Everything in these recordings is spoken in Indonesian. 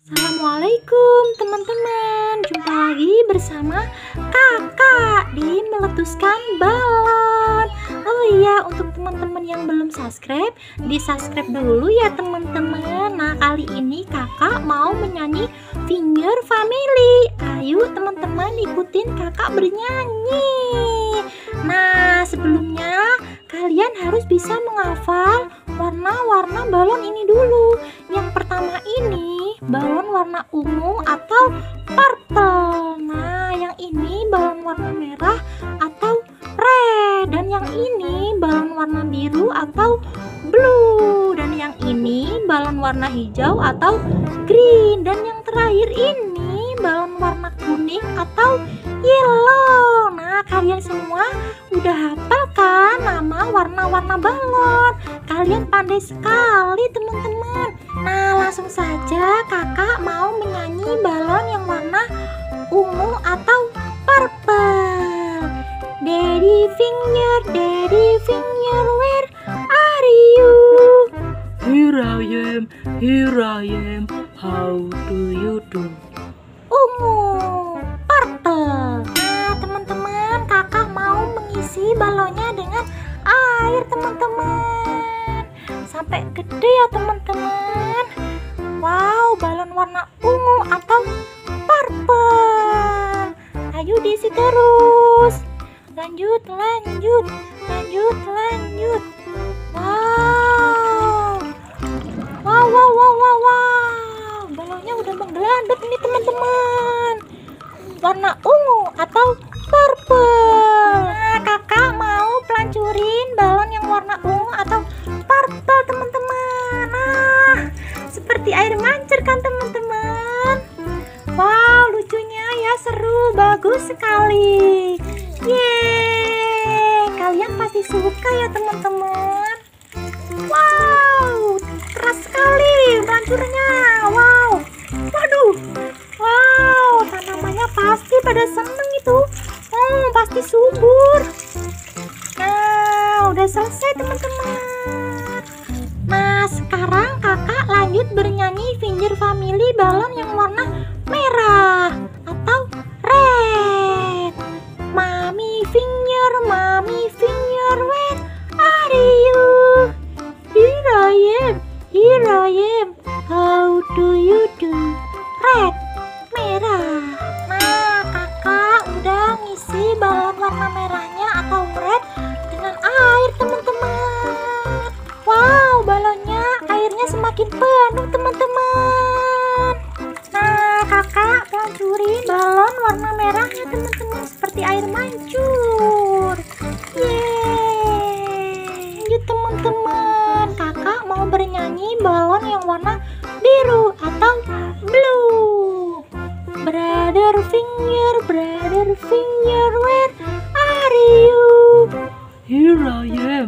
Assalamualaikum teman-teman, jumpa lagi bersama kakak di meletuskan balon. Oh iya, untuk teman-teman yang belum subscribe, di subscribe dulu ya teman-teman. Nah, kali ini kakak mau menyanyi Finger Family. Ayo teman-teman ikutin kakak bernyanyi. Nah, sebelumnya kalian harus bisa menghafal warna-warna balon ini dulu. Yang pertama ini balon warna ungu atau purple. Nah, yang ini balon warna merah atau red. Dan yang ini balon warna biru atau blue. Dan yang ini balon warna hijau atau green. Dan yang terakhir ini balon warna kuning atau yellow. Nah, kalian semua udah hafal kan nama warna-warna balon? Kalian pandai sekali teman-teman. Nah, langsung saja kakak mau menyanyi balon yang warna ungu atau purple. Daddy finger, where are you? Here I am, how do you do? Ungu, purple. Nah, teman-teman, kakak mau mengisi balonnya dengan air teman-teman. Sampai gede ya teman-teman. Wow, balon warna ungu atau purple. Ayo diisi terus. Lanjut. Wow. Balonnya udah menggelandang nih teman-teman. Warna ungu atau purple. Nah, kakak mau pelancurin balon yang warna ungu atau purple teman-teman. Nah, seperti air mancur kan teman-teman. Wow, lucunya ya, seru, bagus sekali. Yeay, kalian pasti suka ya teman-teman. Wow, keras sekali pelancurannya. Wow, waduh. Wow, tanamannya pasti pada seneng itu. Pasti subur. Nah, udah selesai teman-teman. Nah, sekarang kakak lanjut bernyanyi Finger Family balon yang warna merah atau red. Mommy finger, where are you? Here I am, how do you do? Red, merah. Nah, kakak udah ngisi balon warna merahnya atau red dengan air teman-teman. Wow, balonnya airnya semakin penuh teman-teman. Nah, kakak peluncurin balon warna merahnya teman-teman seperti air mancur. Yeay. Lanjut teman-teman, kakak mau bernyanyi balon yang warna biru atau blue. Brother finger, where are you? Here I am,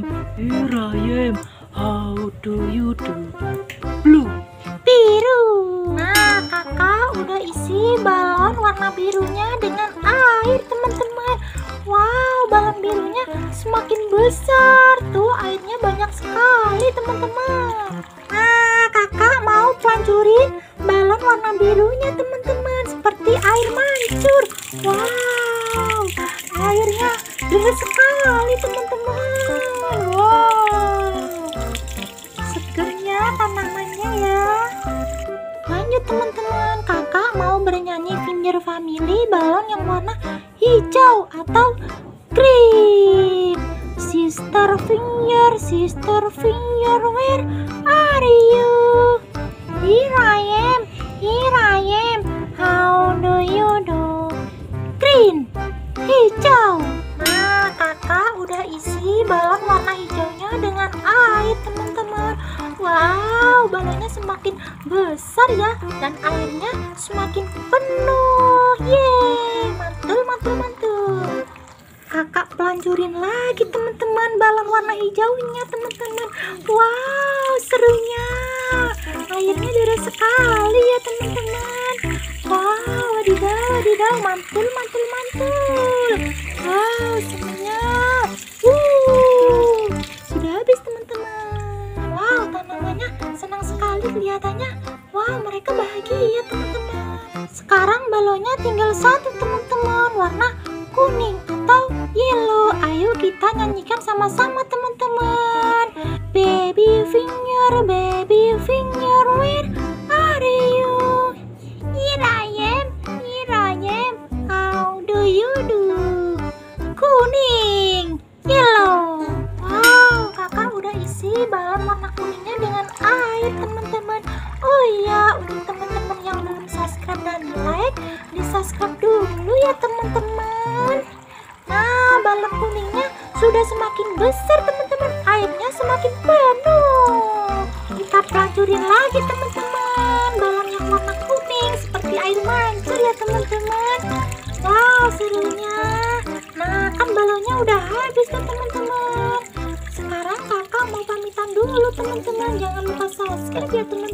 how do you do? Blue. Biru. Nah, kakak udah isi balon warna birunya dengan air teman-teman. Wow, balon birunya semakin besar. Tuh, airnya banyak sekali teman-teman. Nah, kakak mau pelancurin balon warna birunya teman-teman seperti air mancur. Wow, airnya deras sekali teman-teman. Wow, segernya tanamannya ya. Lanjut teman-teman, kakak mau bernyanyi Finger Family balon yang warna hijau atau green. Sister finger, where are you? Here I am, how do you do? Green, hijau. Nah, kakak udah isi balon warna hijaunya dengan air teman-teman. Wow, balonnya semakin besar ya, dan airnya semakin penuh. Yeay, mantul. Kakak pelancurin lagi teman-teman balon warna hijaunya teman-teman. Wow, serunya. Airnya deras sekali ya teman-teman. Wow, wadidaw, mantul. Wow, semuanya. Sudah habis teman-teman. Wow, tanamannya senang sekali kelihatannya. Wow, mereka bahagia teman-teman. Sekarang balonnya tinggal satu teman-teman, warna kuning atau yellow. Ayo kita nyanyikan sama-sama teman-teman. Baby finger, where are you? Here I am, how do you do? Kuning, yellow. Wow, kakak udah isi balon warna kuningnya dengan air teman-teman. Oh iya, untuk teman-teman yang belum subscribe dan like, di subscribe dulu ya teman-teman. Nah, balon kuningnya sudah semakin besar teman-teman, airnya semakin penuh. Kita pelacurin lagi teman-teman balon yang warna kuning seperti air mancur ya teman-teman. Wow, serunya. Nah, kan balonnya udah habis tuh teman-teman. Sekarang kakak mau pamitan dulu teman-teman. Jangan lupa subscribe ya teman-teman.